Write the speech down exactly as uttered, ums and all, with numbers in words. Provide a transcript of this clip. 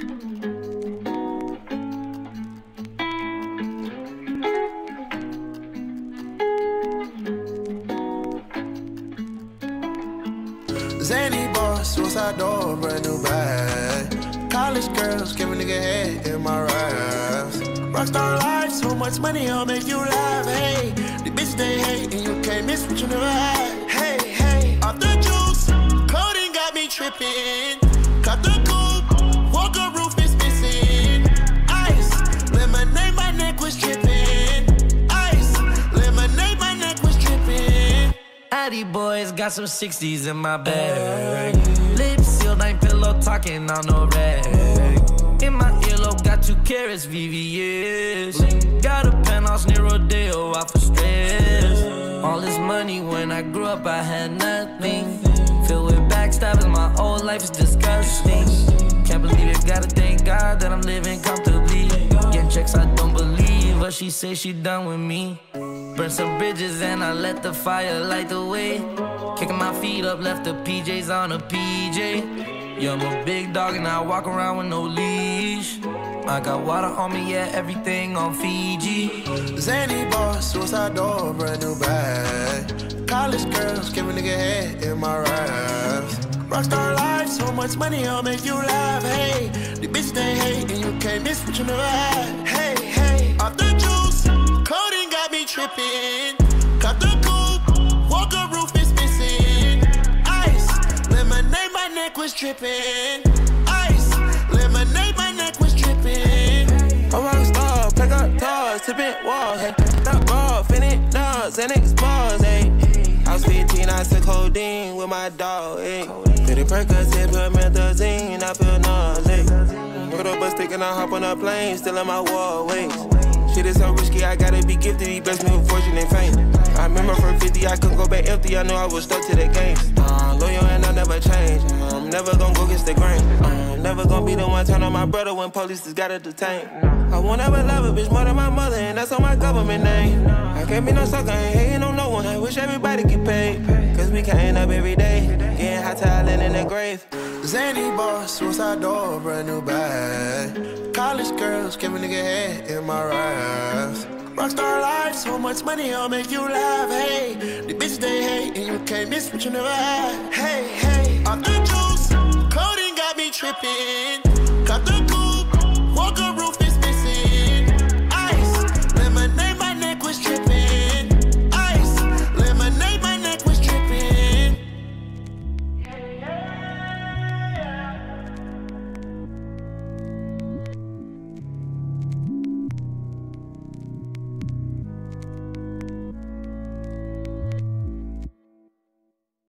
Zany boss, suicide door, brand new bag. College girls, give a nigga head in my raps. Rockstar life, so much money, I'll make you laugh. Hey, the bitch they hate, and you can't miss what you never had. Hey, hey, off the juice, clothing got me tripping. Cut the coupe, walker roof is missing. Ice, lemonade, my neck was tripping. Ice, lemonade, my neck was tripping. Addy boys got some sixties in my bag. Lips sealed, ain't pillow talking on no rag. In my earlobe, got two carats, V V S. Got a penthouse near Rodeo, out for stress. All this money, when I grew up, I had nothing. Filled with backstabbing, my whole life is disgusting. Can't believe it, gotta thank God that I'm living comfortably. Getting checks, I don't believe, but she say she done with me. Burn some bridges and I let the fire light the way. Kicking my feet up, left the P Js on a P J. Yeah, I'm a big dog and I walk around with no leash. I got water on me, yeah, everything on Fiji. Zany boss, suicide door, brand new bag. College girls, give a nigga head in my raps. Rockstar life, so much money, I'll make you laugh. Hey, the bitch they hate, and you can't miss what you never had. Hey, hey, off the juice, clothing got me tripping. Cut the coupe, walker roof is missing. Ice, lemonade, my neck was tripping. Ice, lemonade, my neck was tripping. A rock star, pack up toys, tipping walls, hey. That raw, finit nuts, and explores, hey. I was fifteen, I took codeine with my dog, hey. Pretty Percocet, put methazine, I feel nauseous. Put up a stick and I hop on a plane, still in my wall waist. Shit is so risky, I gotta be gifted, he blessed me with fortune and fame. I remember from fifty, I couldn't go back empty, I knew I was stuck to the game. Uh, loyal and I never change, I'm never gonna go against the grain. I'm never gonna be the one turn on my brother when police just gotta detain. I won't ever love a bitch more than my mother, and that's on my government name. I can't be no sucker, I ain't hating on no one, I wish everybody get paid. Cause we can't up every day, getting hot talent in the grave. Zany boss, suicide door, brand new bag. College girls, give a nigga head in my raps. Rockstar life, so much money, I'll make you laugh. Hey, the bitch they hate, and you can't miss what you never had. Hey, hey, off the juice, clothing got me tripping. Cut the